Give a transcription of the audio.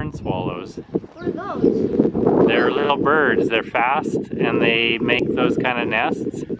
barn swallows. What are those? They're little birds. They're fast and they make those kind of nests.